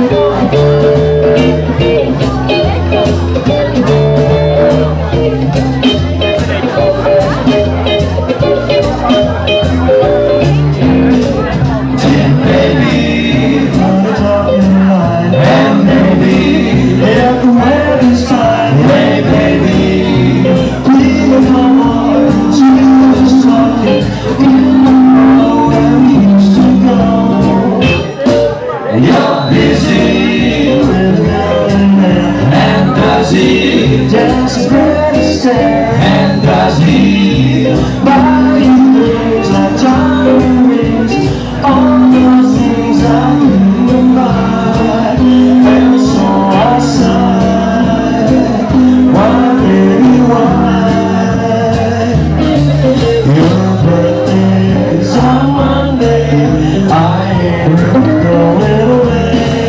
And does he buy you things like diamond rings? All those things I couldn't buy. And so I sighed, why baby why? Your birthday is on Monday, I ain't going away.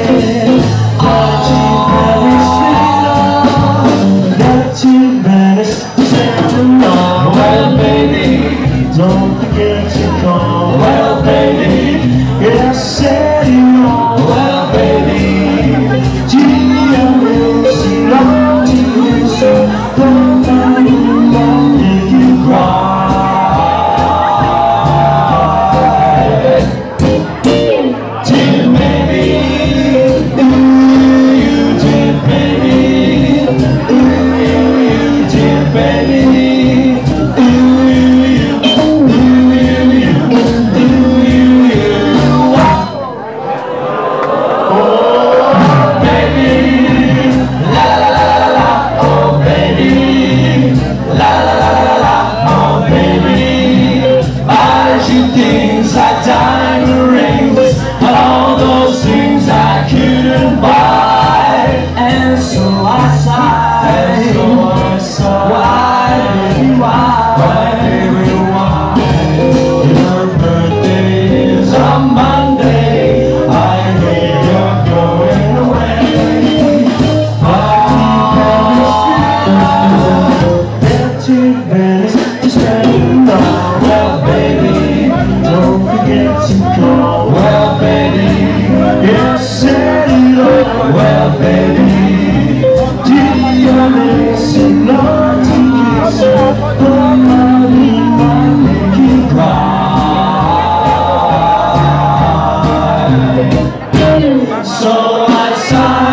Well, baby, don't forget to call. Well, baby, yeah, I said you know. Well, baby, gee, I miss you, long to you, so don't let me make you cry. Dear baby, ooh, you dear baby, ooh, you dear baby. Things like diamond rings and all those things I couldn't buy. And so I sighed, why baby why? Your birthday is on Monday, I hear you're going away. To Venice to spend the night. Well, baby, don't forget to call. Well, baby, yes, said it all. Well, baby, gee, I miss you, Lord, to kiss you, but money might make you cry. So I sigh.